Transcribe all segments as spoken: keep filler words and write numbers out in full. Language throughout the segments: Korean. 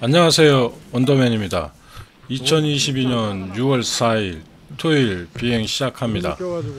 안녕하세요, 원더맨입니다. 이천이십이년 유월 사일 토요일 비행 시작합니다.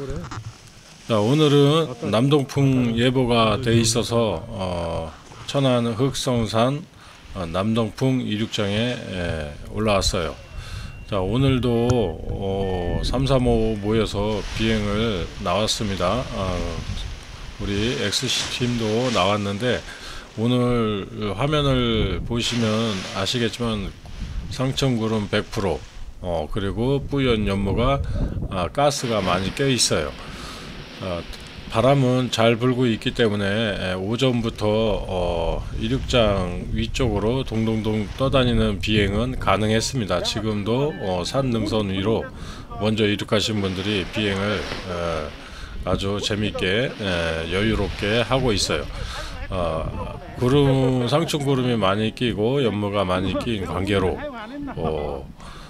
자, 오늘은 남동풍 예보가 돼 있어서 어, 천안 흑성산 어, 남동풍 이륙장에 에, 올라왔어요. 자, 오늘도 어, 삼삼오오 모여서 비행을 나왔습니다. 어, 우리 엑스씨 팀도 나왔는데, 오늘 화면을 보시면 아시겠지만 상천구름 백 퍼센트 어, 그리고 뿌연 연무가 아, 가스가 많이 껴 있어요. 어, 바람은 잘 불고 있기 때문에 에, 오전부터 어, 이륙장 위쪽으로 동동동 떠다니는 비행은 가능했습니다. 지금도 어, 산 능선 위로 먼저 이륙하신 분들이 비행을 에, 아주 재밌게 에, 여유롭게 하고 있어요. 어, 구름, 상층구름이 많이 끼고 연무가 많이 낀 관계로 어,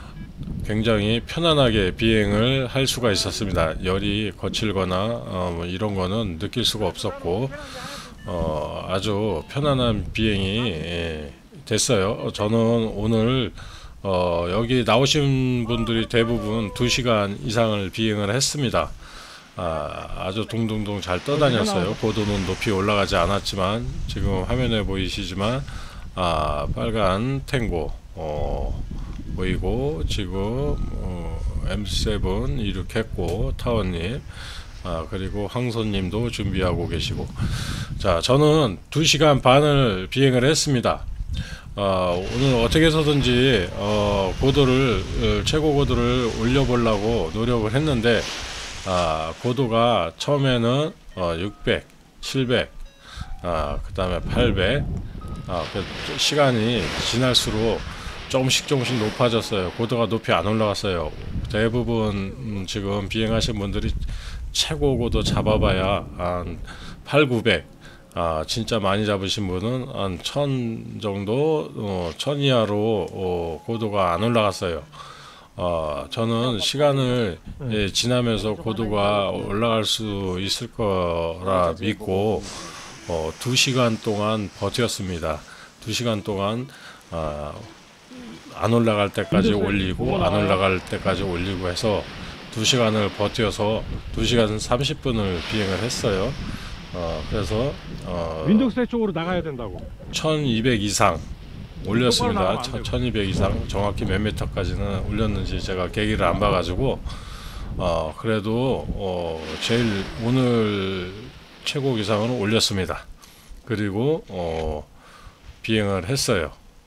굉장히 편안하게 비행을 할 수가 있었습니다. 열이 거칠거나 어, 뭐 이런 거는 느낄 수가 없었고 어, 아주 편안한 비행이 예, 됐어요. 저는 오늘 어, 여기 나오신 분들이 대부분 두 시간 이상을 비행을 했습니다. 아, 아주 동동동 잘 떠다녔어요. 고도는 높이 올라가지 않았지만 지금 화면에 보이시지만 아, 빨간 탱고 어, 보이고 지금 어, 엠 세븐 이륙했고 타원님 아, 그리고 황소님도 준비하고 계시고, 자, 저는 두 시간 반을 비행을 했습니다. 어, 오늘 어떻게 해서든지 어, 고도를 어, 최고 고도를 올려보려고 노력을 했는데 아, 고도가 처음에는 어, 육백, 칠백, 아, 그 다음에 팔백, 아, 그 시간이 지날수록 조금씩 조금씩 높아졌어요. 고도가 높이 안 올라갔어요. 대부분 음, 지금 비행하신 분들이 최고 고도 잡아봐야 한 팔, 구백, 아, 진짜 많이 잡으신 분은 한 천 정도, 어, 천 이하로 어, 고도가 안 올라갔어요. 어, 저는 시간을 예, 지나면서 고도가 올라갈 수 있을 거라 믿고 어, 두 시간 동안 버텼습니다. 두 시간 동안 어, 안 올라갈 때까지 올리고 안 올라갈 때까지 올리고 해서 두 시간을 버텨서 두 시간 삼십 분을 비행을 했어요. 어, 그래서 어, 윈도우스 쪽으로 나가야 된다고. 천이백 이상 올렸습니다. 천이백 이상 정확히 몇 미터까지는 올렸는지 제가 계기를 안 봐가지고 어, 그래도 어, 제일 오늘 최고 기상으로 올렸습니다. 그리고 어, 비행을 했어요.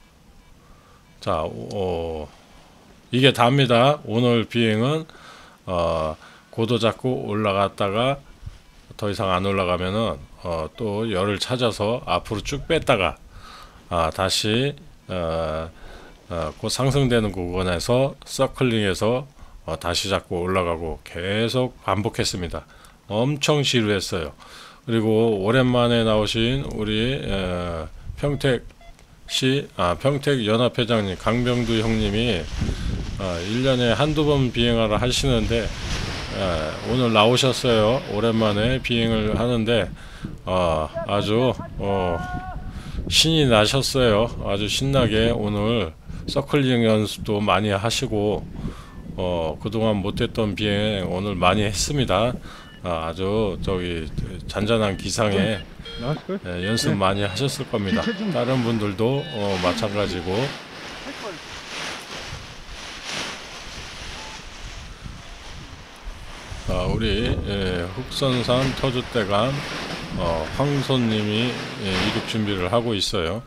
자, 어, 이게 답니다. 오늘 비행은 어, 고도 잡고 올라갔다가 더 이상 안 올라가면은 어, 또 열을 찾아서 앞으로 쭉 뺐다가 아, 다시 어, 어, 곧 상승되는 구간에서 서클링해서 어, 다시 잡고 올라가고 계속 반복했습니다. 엄청 지루했어요. 그리고 오랜만에 나오신 우리 어, 평택시 아, 평택 연합회장님 강병두 형님이 어, 일 년에 한두 번 비행하러 하시는데 어, 오늘 나오셨어요. 오랜만에 비행을 하는데 어, 아주 어, 신이 나셨어요. 아주 신나게 오늘 서클링 연습도 많이 하시고 어, 그동안 못했던 비행 오늘 많이 했습니다. 아, 아주 저기 잔잔한 기상에 예, 연습 많이 하셨을 겁니다. 다른 분들도 어, 마찬가지고. 아, 우리 예, 흑선산 터줏대감 어, 황소님이 예, 이륙 준비를 하고 있어요.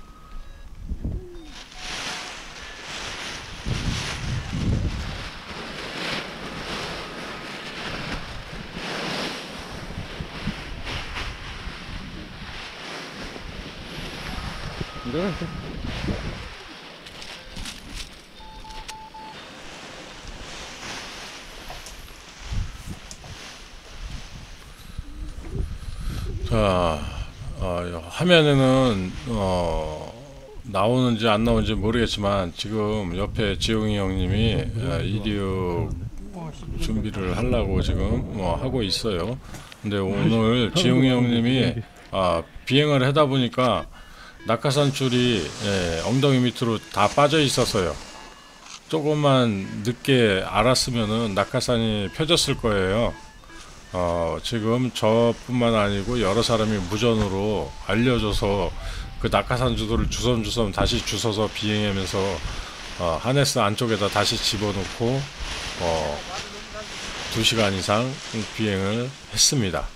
자, 어, 화면에는 어, 나오는지 안 나오는지 모르겠지만 지금 옆에 지용이 형님이 어, 이륙 준비를 하려고 지금 어, 하고 있어요. 근데 오늘 지용이 형님이 아, 비행을 하다 보니까 낙하산 줄이 예, 엉덩이 밑으로 다 빠져 있었어요. 조금만 늦게 알았으면은 낙하산이 펴졌을 거예요. 어, 지금 저뿐만 아니고 여러 사람이 무전으로 알려줘서 그 낙하산 주소를 주섬주섬 다시 주워서 비행하면서 어, 하네스 안쪽에다 다시 집어넣고 어, 두 시간 이상 비행을 했습니다.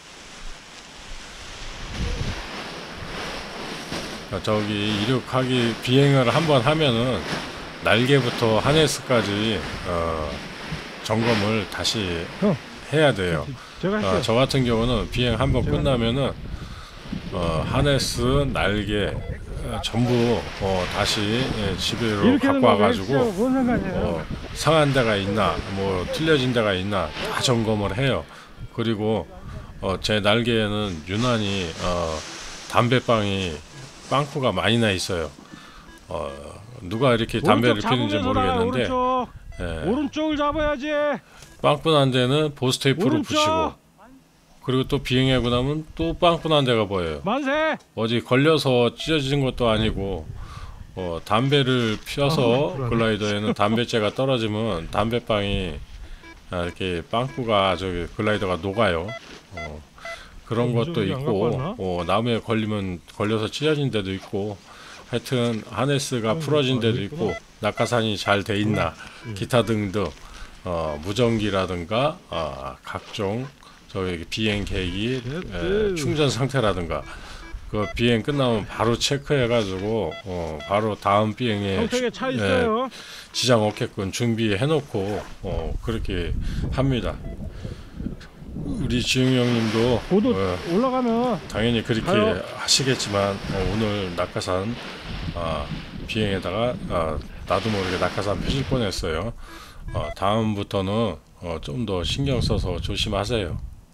저기 이륙하기 비행을 한번 하면은 날개부터 하네스까지 어, 점검을 다시 형, 해야 돼요. 제가 할게요. 어, 저 같은 경우는 비행 한번 끝나면은 어, 하네스, 날개 어, 전부 어, 다시 예, 집으로 갖고 와가지고 뭔 상관이에요? 어, 상한 데가 있나 뭐 틀려진 데가 있나 다 점검을 해요. 그리고 어, 제 날개에는 유난히 어, 담배빵이 빵꾸가 많이 나 있어요. 어, 누가 이렇게 담배를 피는지 모르겠는데 오른쪽, 예, 오른쪽을 잡아야지. 빵꾸 난 데는 보스테이프로 오른쪽. 붙이고 그리고 또 비행하고 나면 또 빵꾸 난 데가 보여요. 만세. 어디 걸려서 찢어진 것도 아니고 어, 담배를 피워서 아, 글라이더에는 담배째가 떨어지면 담배빵이 아, 이렇게 빵꾸가 저기 글라이더가 녹아요. 어, 그런 어, 것도 운전이 안 있고 갖고 왔나? 어, 나무에 걸리면 걸려서 찢어진 데도 있고 하여튼 하네스가 어, 풀어진 아, 데도 있구나. 있고 낙하산이 잘 돼 있나 음. 기타 등등 어, 무전기라든가 어, 각종 저기 비행 계획이 에, 충전 상태라든가 그 비행 끝나면 바로 체크해 가지고 어, 바로 다음 비행에 평택에 차 주- 있어요. 에, 지장 없게끔 준비해 놓고 어, 그렇게 합니다. 우리 지웅 형님도 고도 어, 올라가면 당연히 그렇게 가요. 하시겠지만 어, 오늘 낙하산 아, 비행에다가 아, 나도 모르게 낙하산 펴질 뻔했어요. 어, 다음부터는 어, 좀 더 신경 써서 조심하세요.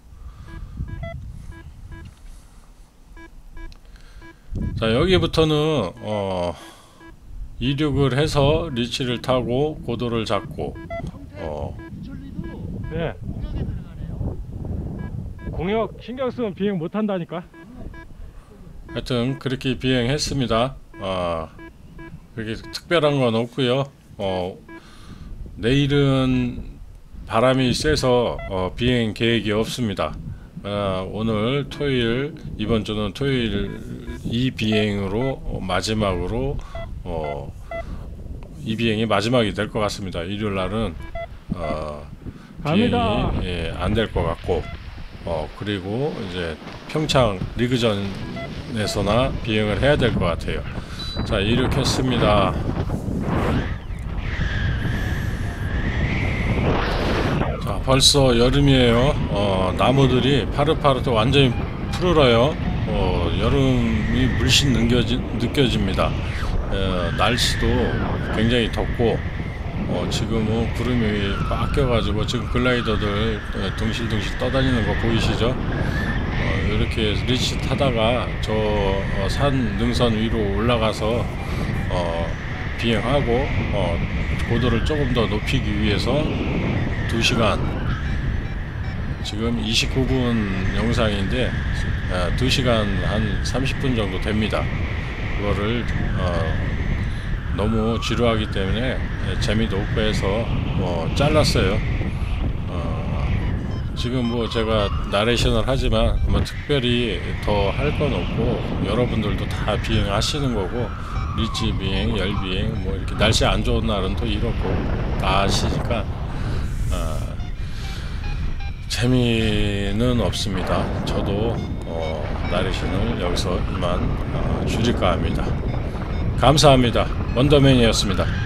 자, 여기부터는 어, 이륙을 해서 리치를 타고 고도를 잡고 어, 네. 공역 신경 쓰면 비행 못 한다니까. 하여튼 그렇게 비행했습니다. 아, 그렇게 특별한 건 없고요. 어, 내일은 바람이 세서 어, 비행 계획이 없습니다. 아, 오늘 토요일 이번 주는 토요일 이 비행으로 어, 마지막으로 어, 이 비행이 마지막이 될 것 같습니다. 일요일 날은 어, 갑니다. 비행이 예, 안 될 것 같고 어, 그리고 이제 평창 리그전에서나 비행을 해야 될 것 같아요. 자, 이륙했습니다. 자, 벌써 여름이에요. 어, 나무들이 파릇파릇 완전히 푸르러요. 어, 여름이 물씬 느껴지, 느껴집니다. 에, 날씨도 굉장히 덥고 어, 지금은 구름이 꽉 껴가지고 지금 글라이더들 에, 둥실둥실 떠다니는 거 보이시죠? 어, 이렇게 리치 타다가 저 어, 산 능선 위로 올라가서 어, 비행하고 어, 고도를 조금 더 높이기 위해서 두 시간 지금 이십구 분 영상인데 어, 두 시간 한 삼십 분 정도 됩니다. 그거를 어, 너무 지루하기 때문에 재미도 없고 해서 뭐 잘랐어요. 어, 지금 뭐 제가 나레이션을 하지만 뭐 특별히 더 할 건 없고 여러분들도 다 비행하시는 거고 리치 비행, 열 비행 뭐 이렇게 날씨 안 좋은 날은 또 이렇고 다 하시니까 어, 재미는 없습니다. 저도 어, 나레이션을 여기서 이만 어, 줄일까 합니다. 감사합니다. 원더맨이었습니다.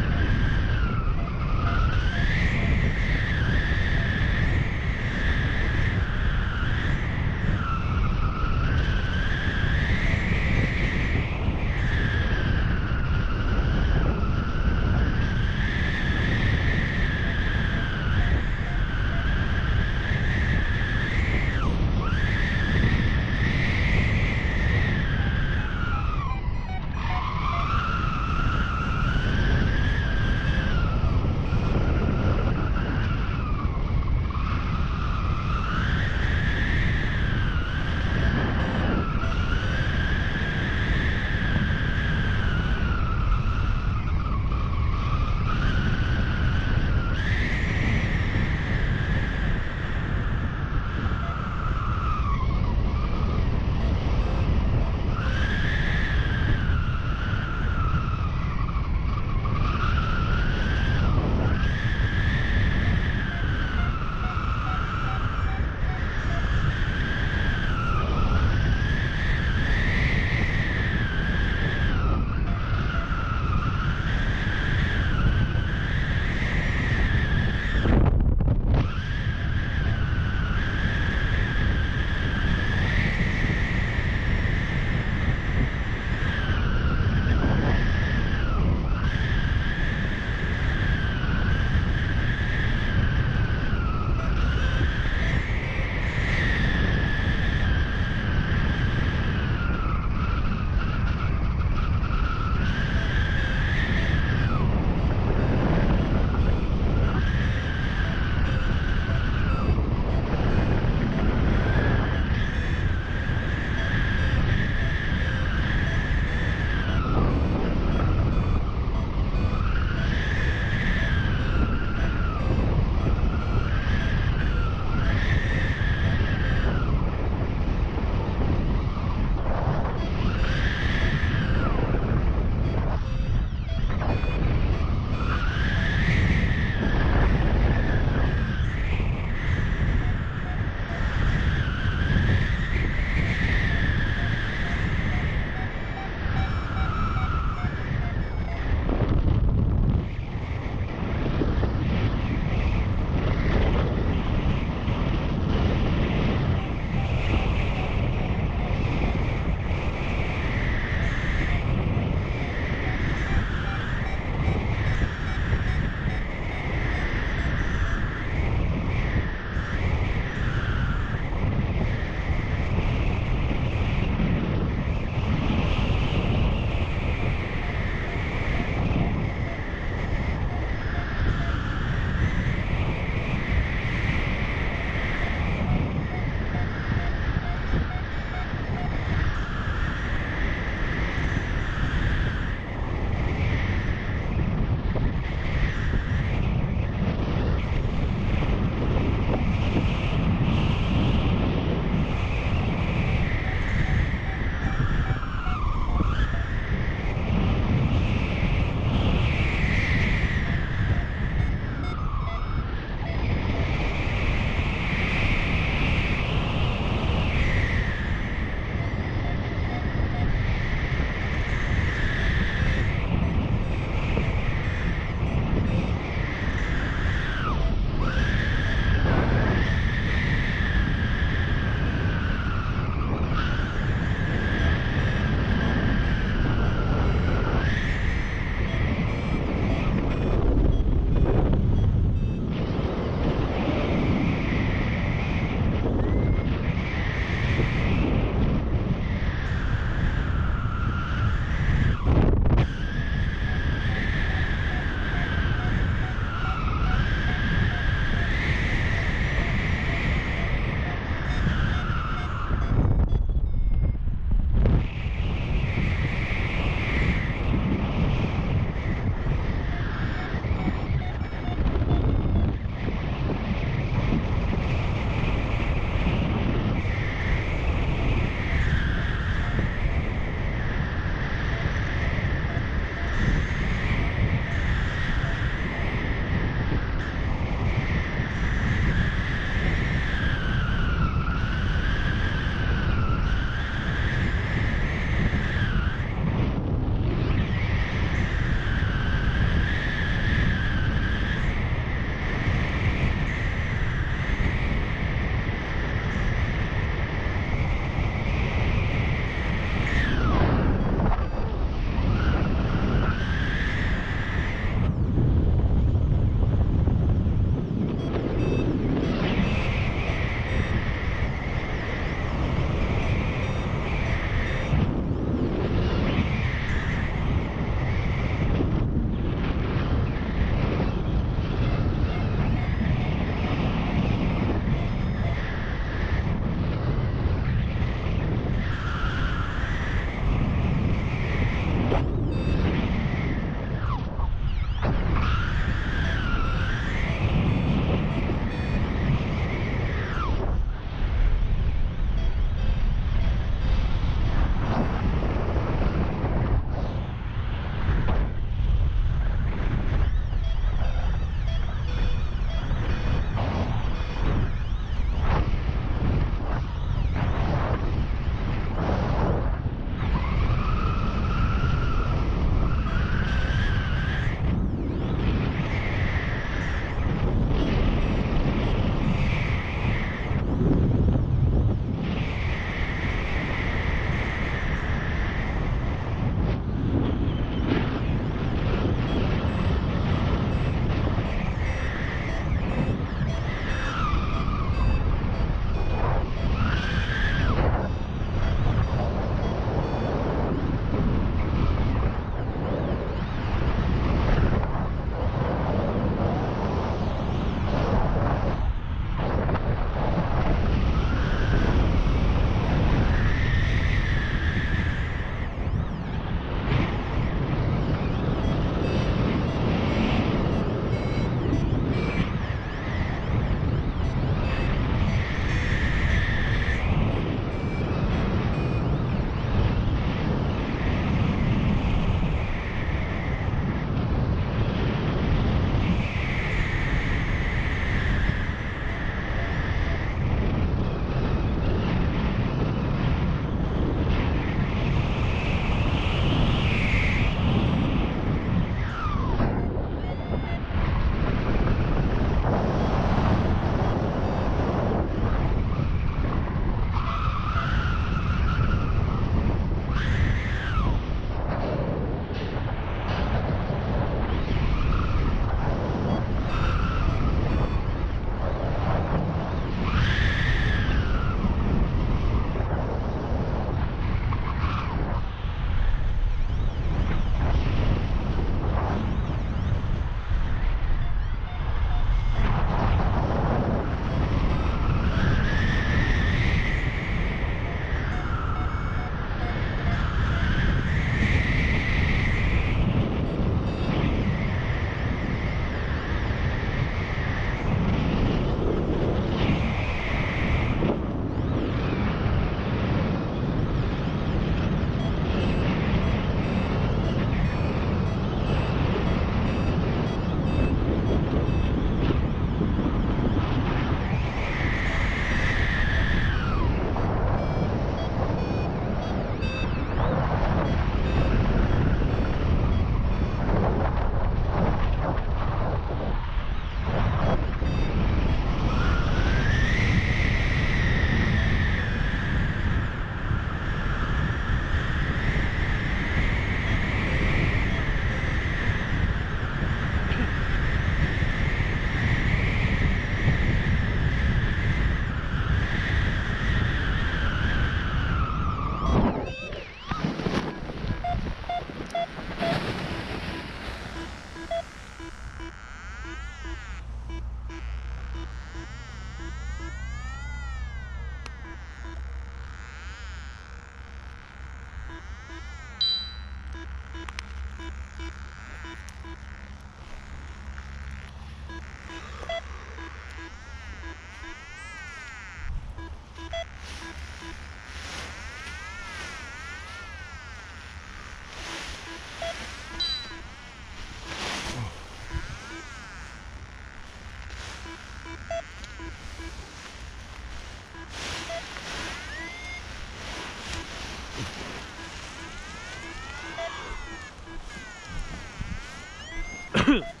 네.